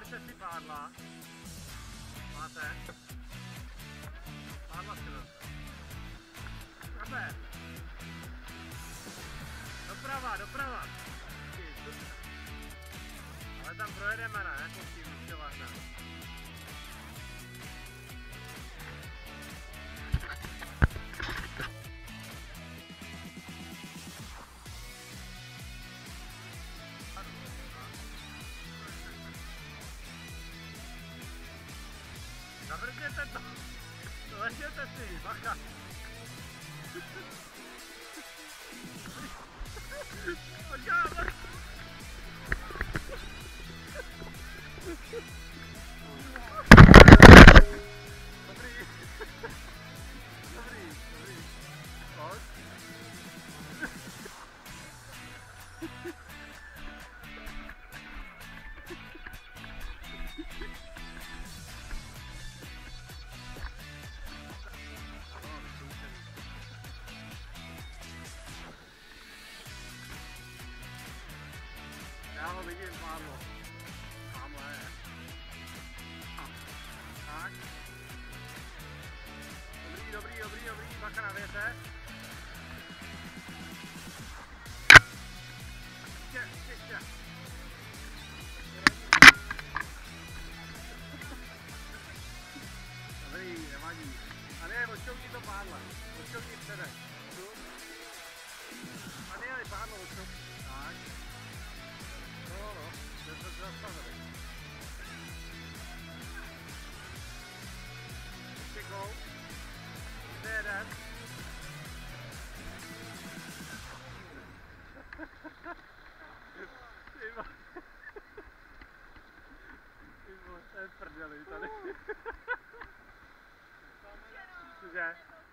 Neberte si pádla. Máte? Pádla si vezte. Kabe. Doprava, doprava. Ale tam projedeme, ne? Jako s tím usilovna. Zabrzděte to! Ležete si, bacha! Očávat! Dobrý! Dobrý, dobrý. Pojď. Já ho vidím, pádlo. Tamhle. Tak. Dobrý, dobrý, dobrý, dobrý. Bacha na větev. Ještě. Dobrý, nevadí. A ne, odšťoukni to pádle. Odšťoukni předek. A ne, pádlo odšťoukni. Tak. No, to se zastavili. Ještě go. Ještě jeden. Ty vole, to je prdeli tady. Cože?